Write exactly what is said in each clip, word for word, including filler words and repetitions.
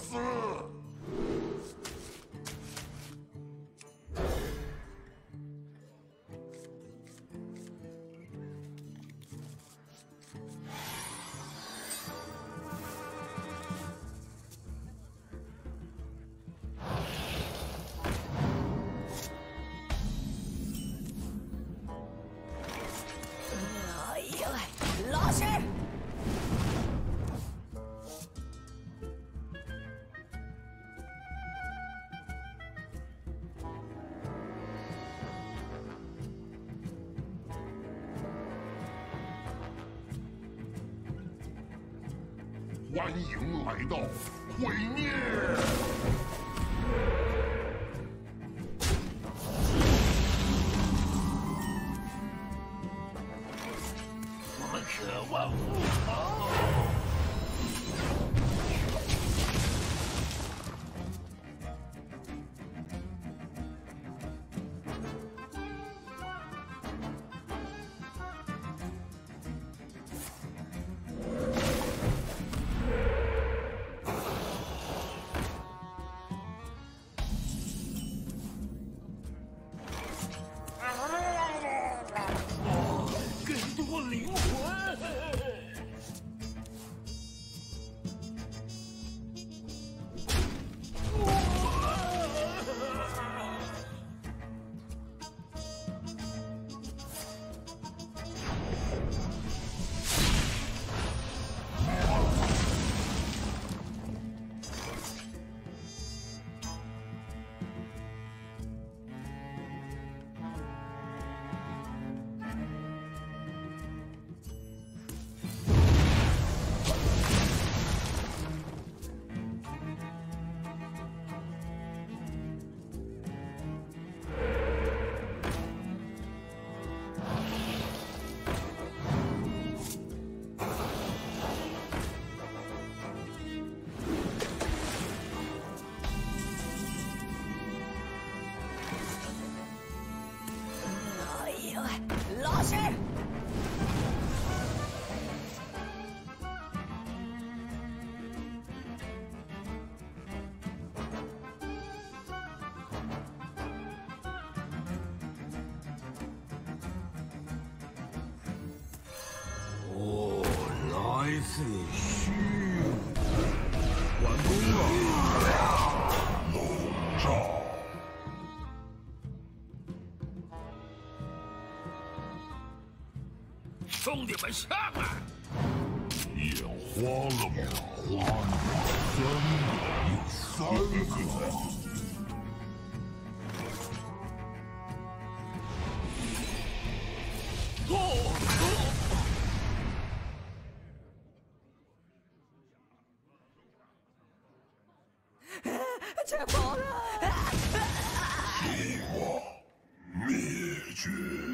死！ 哎呀，老实！ 欢迎来到毁灭！我们渴望复仇。 更多灵魂。 老实！ 哦，来自虚无，完工了。笼罩。 兄弟们上来！ 眼花了吗？花了三个，有三个。 哦！ 全跑了！ 计划灭绝。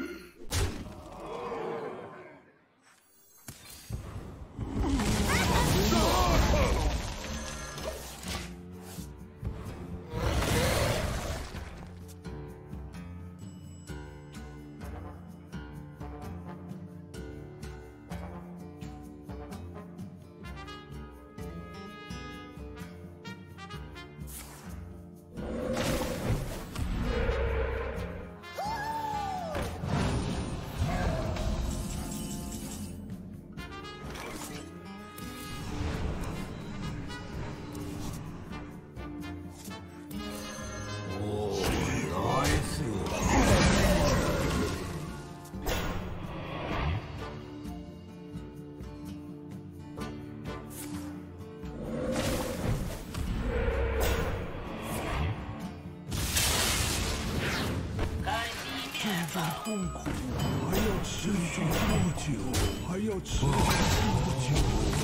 这种痛苦还要持续多久？还要持续多久？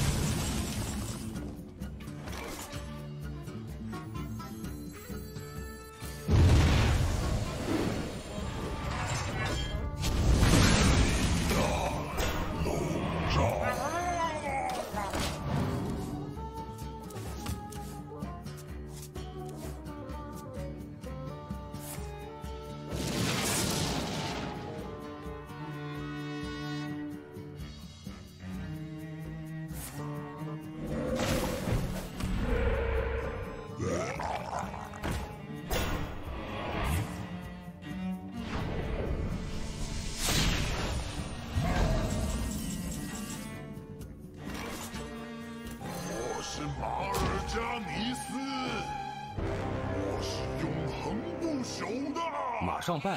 啊！ 上拜。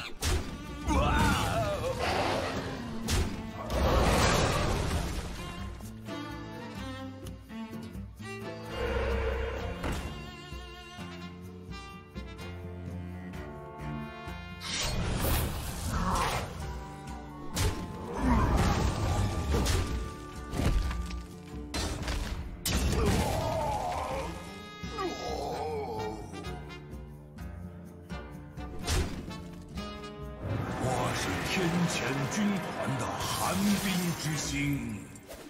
天谴军团的寒冰之星。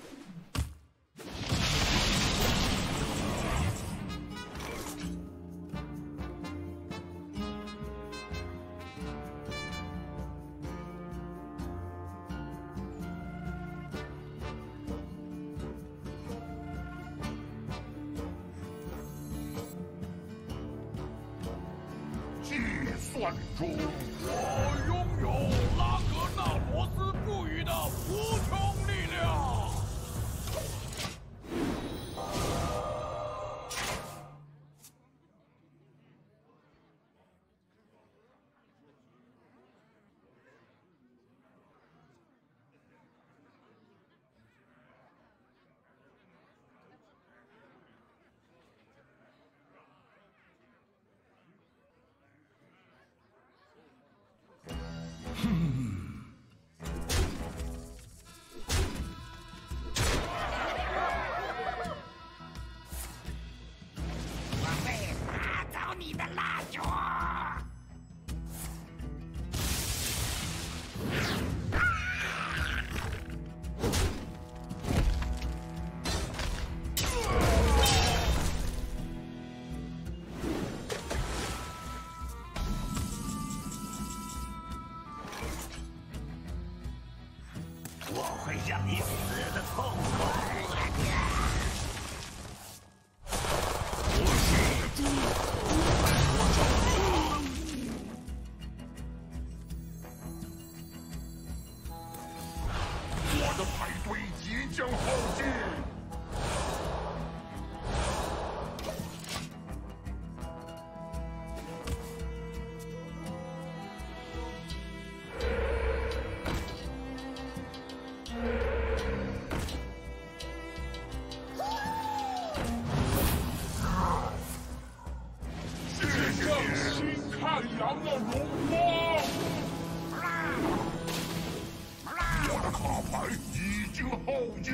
计算中，我拥有拉格纳罗斯赋予的无穷力量。 我会让你死得痛快。我是猪， 我的排队即将耗尽。 太阳的荣光！我的卡牌已经耗尽。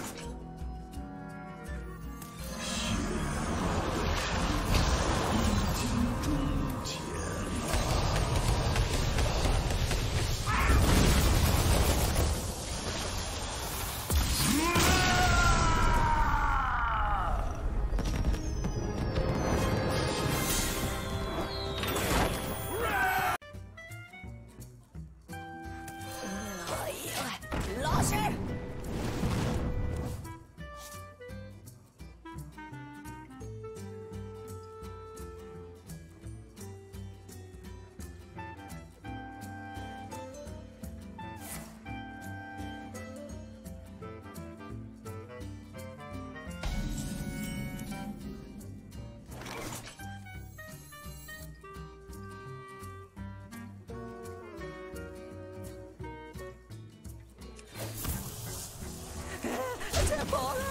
老实。 破了！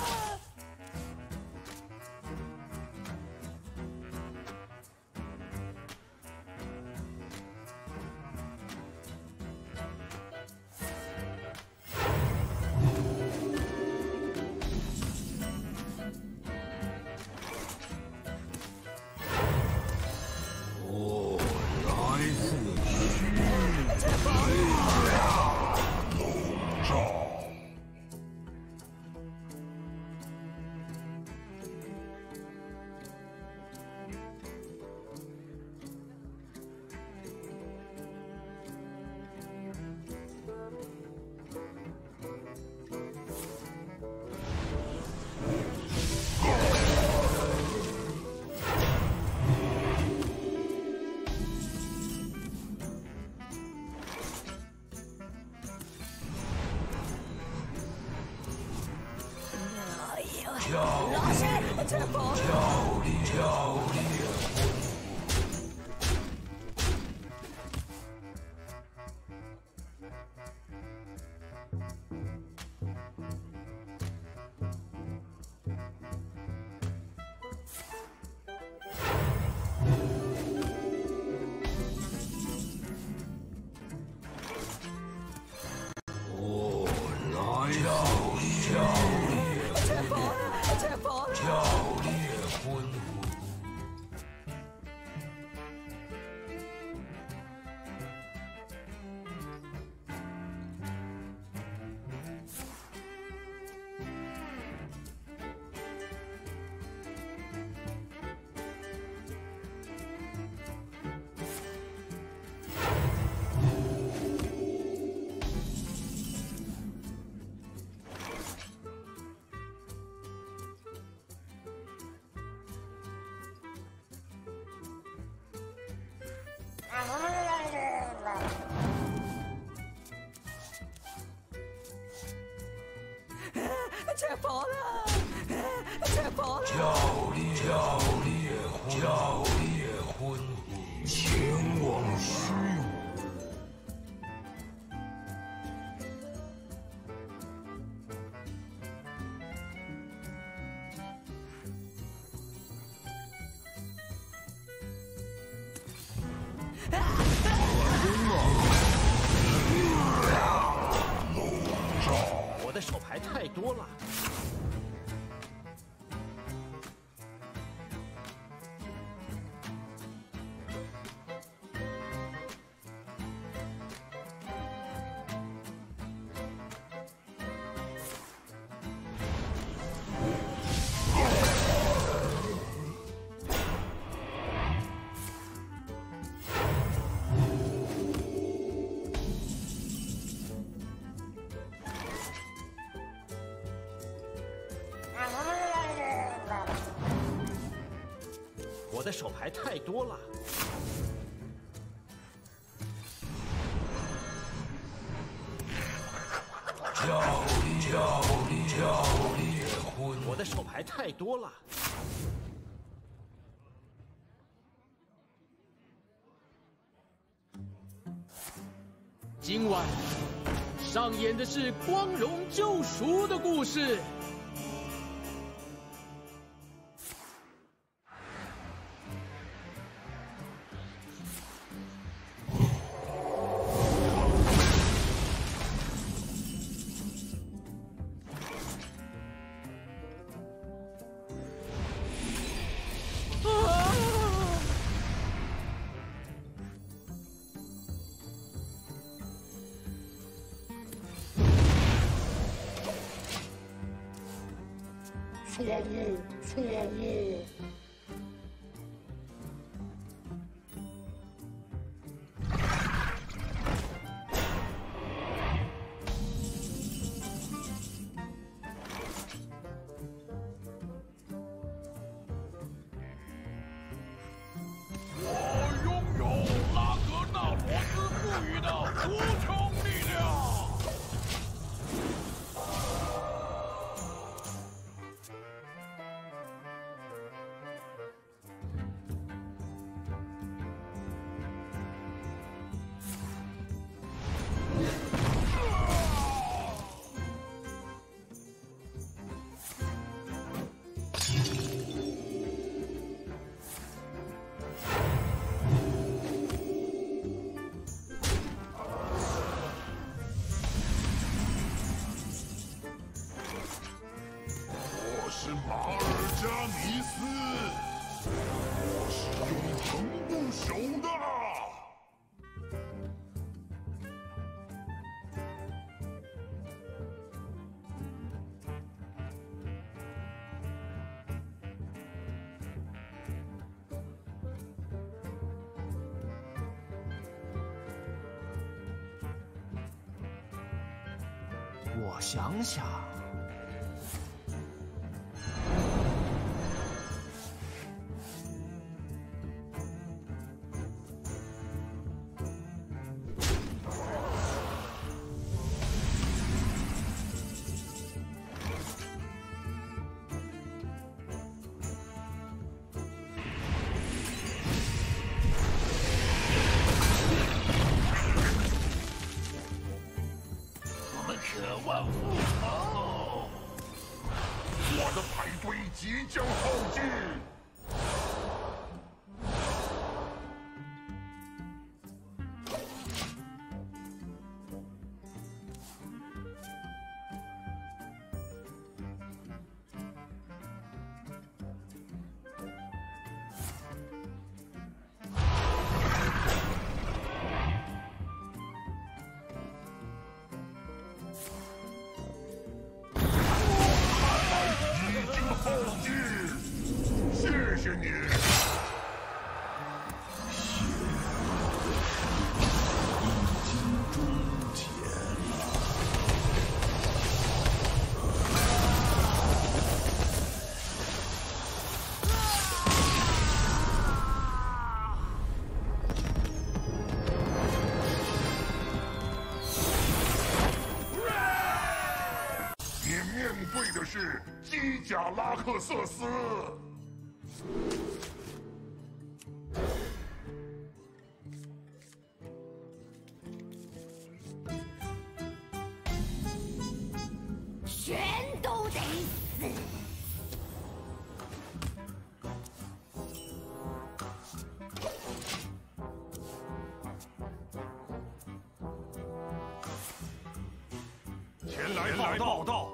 我来自虚笼罩。 老实，这不漂亮漂亮！ 叫烈昏，前往虚无。 我的手牌太多了。我的手牌太多了。 叫烈叫烈叫烈昏， 我的手牌太多了。 今晚上演的是光荣救赎的故事。 错误，错误！我拥有拉格纳罗斯赋予的无穷力量。 我是马尔加尼斯，我是永恒不朽的。 我想想。 渴望复仇，我的排队即将耗尽。耗尽，谢谢你。 已经终结了。 你面对的是基贾拉克瑟斯。 来报道。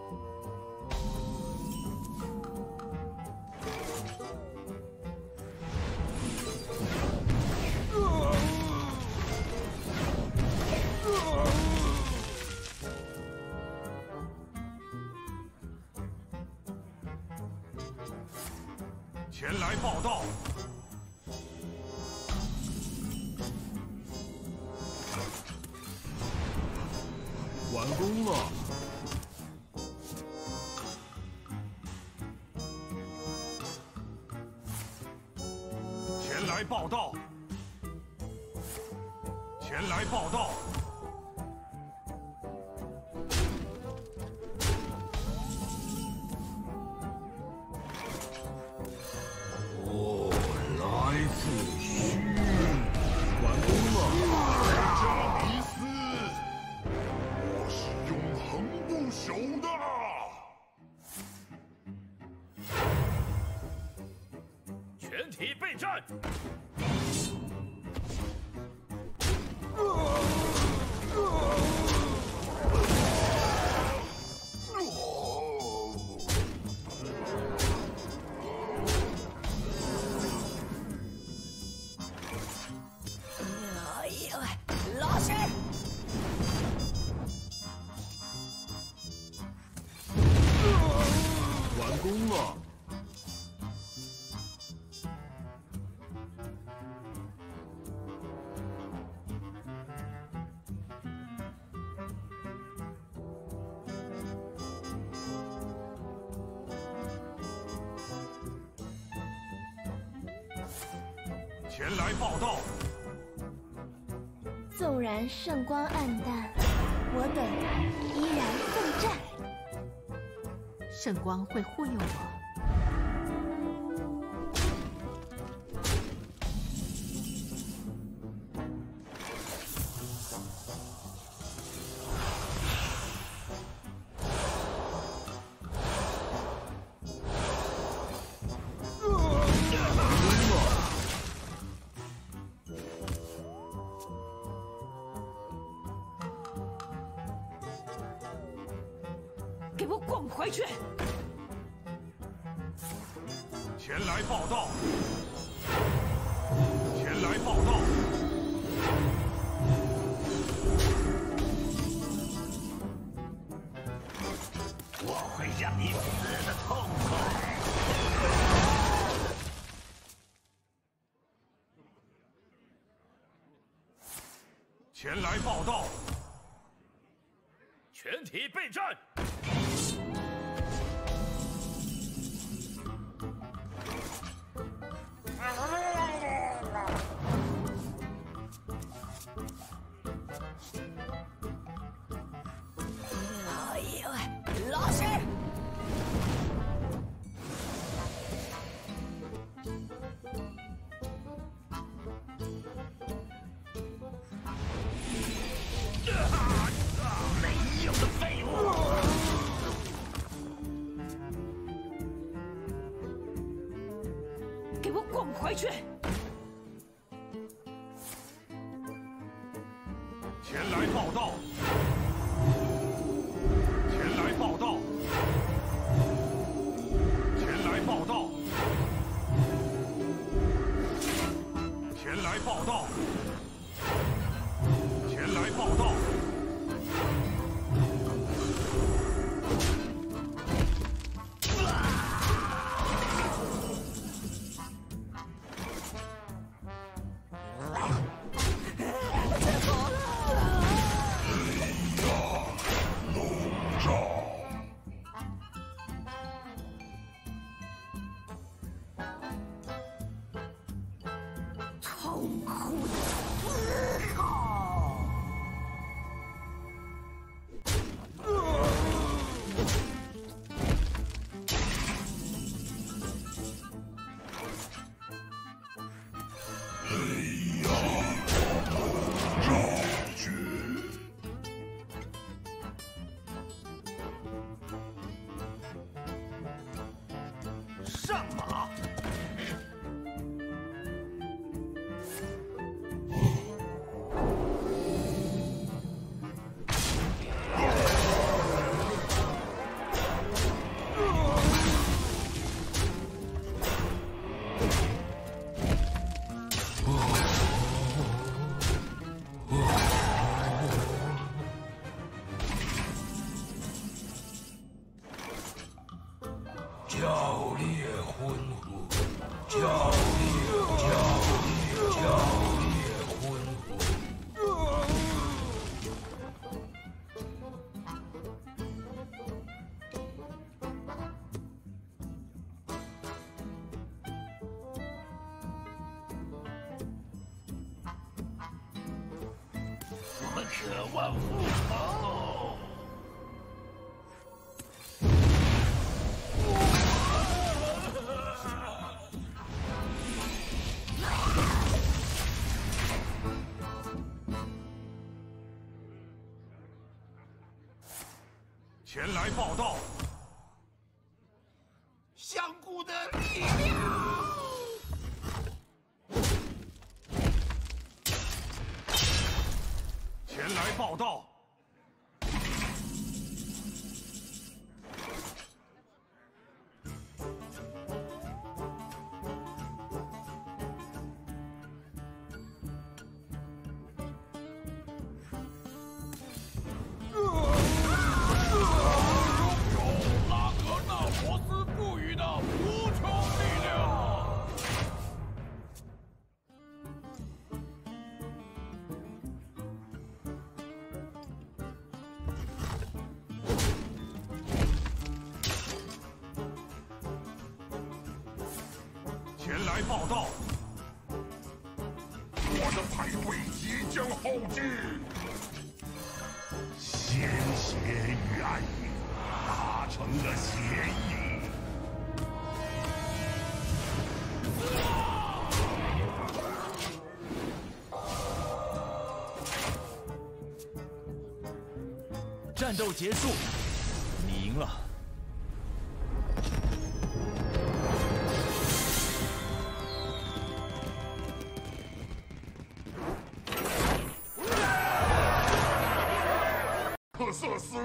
前来报道。 完工了。 前来报道。前来报道。 哦，来自虚，完工了。 加米斯，我是永恒不朽的。 全体备战。 完工了。 前来报道。 纵然圣光暗淡，我等依然奋战。 圣光会护佑我。 给我滚回去！ 前来报道！前来报道！ 我会让你死得痛快！ 前来报道！ 全体备战！ 哎呦，老实！ 没用的废物！ 给我滚回去！ 前来报道！前来报道！前来报道！前来报道！前来报道！ 痛苦的思考。 上马！ 渴望复仇。前来报道。 相顾的力量。 前来报道。拉格纳博斯赋予的无穷力量。 前来报道，我的排位即将后继。鲜血与暗影达成了协议。 战斗结束，你赢了。 克瑟斯，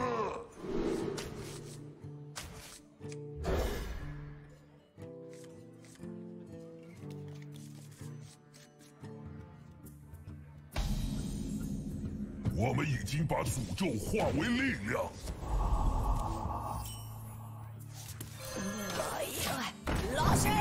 我们已经把诅咒化为力量。 哎呀，老师！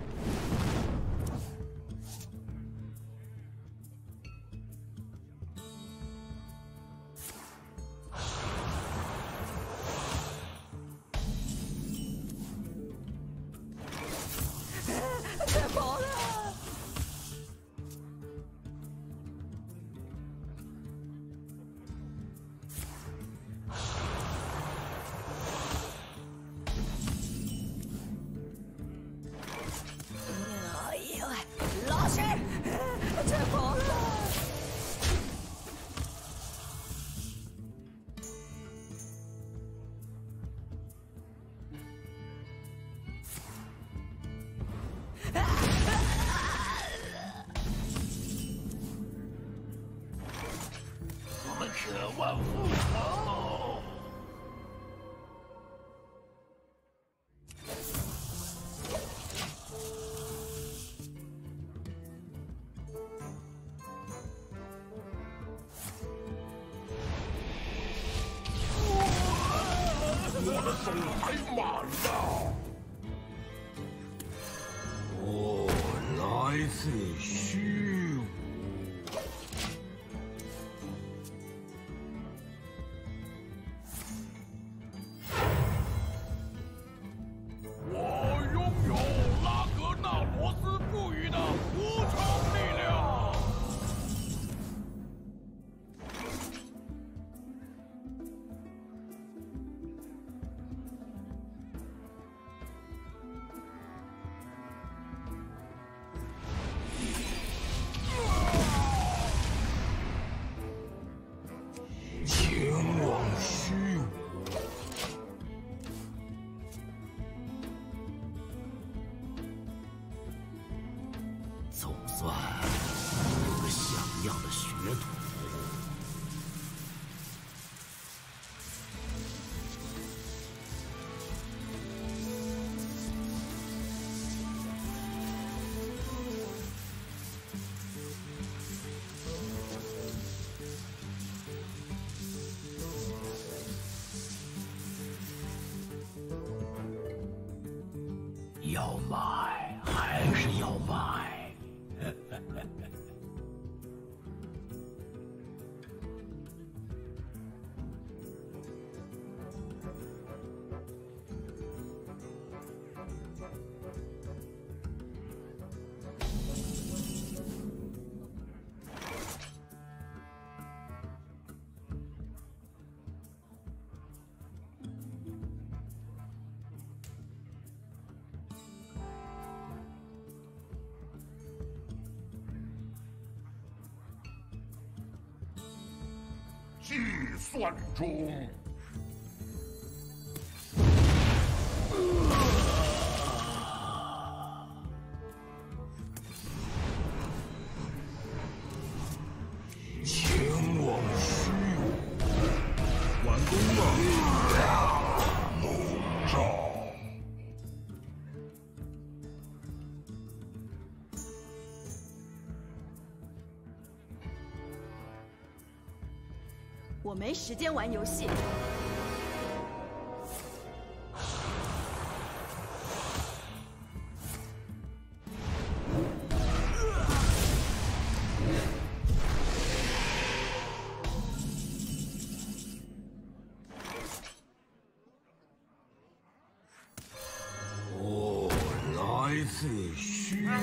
别跑了！哎呀，老师，别跑了！ 我们渴望复仇。我的手还满了。我来自虚无。 我拥有拉格纳罗斯赋予的无穷力量。前往虚无。 总算有个像样的学徒。要买还是要买？ 计算中。前往虚无，完工了。笼罩。 我没时间玩游戏。 我来自虚无。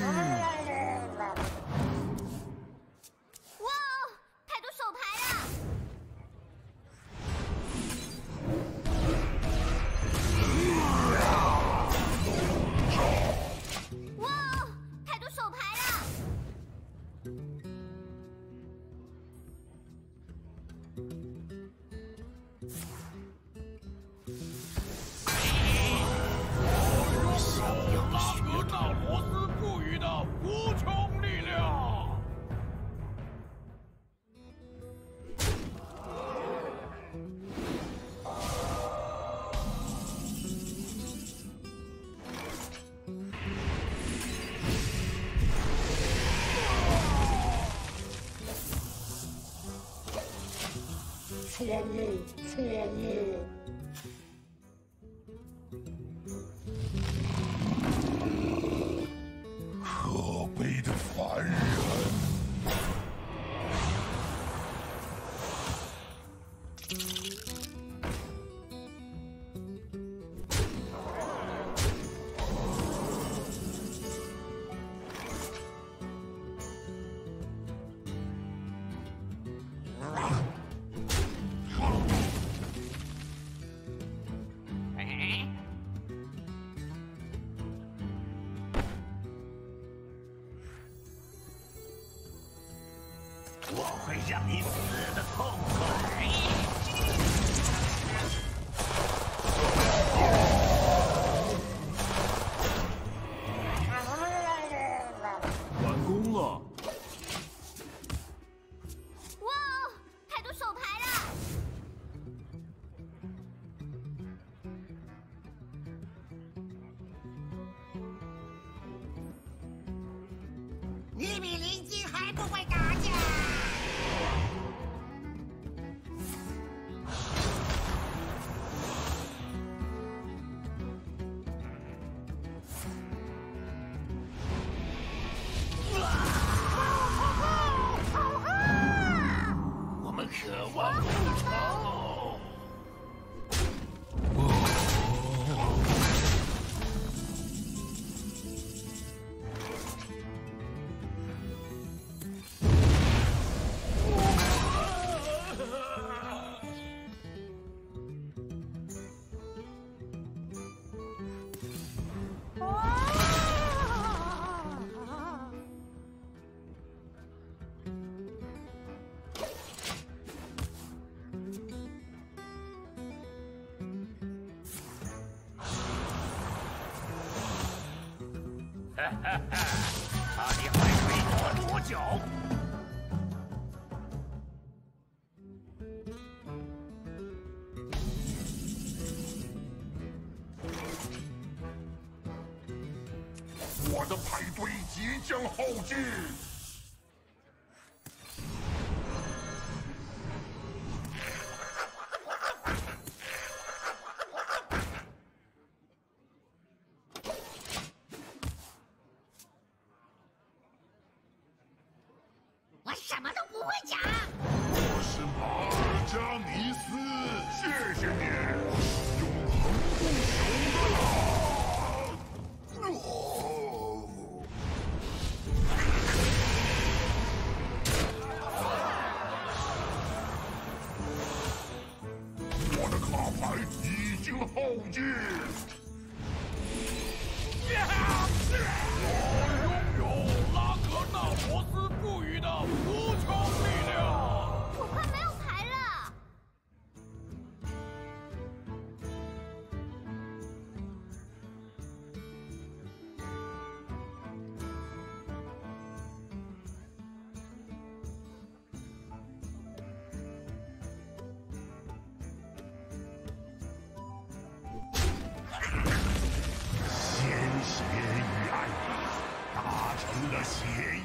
错误，错误！可悲的凡人！我会让你死得痛快！完工了！ 哇哦，太多手牌了！ 你比邻居还不会打架！ 我们渴望复仇。哈哈哈！看你还可以躲多久？我的排队即将耗尽。 我什么都不会讲。 我是马尔加尼斯，谢谢你，永恒不朽的啦！我的卡牌已经耗尽。我拥有拉格纳罗斯赋予的无穷力量。 我快没有牌了。 的血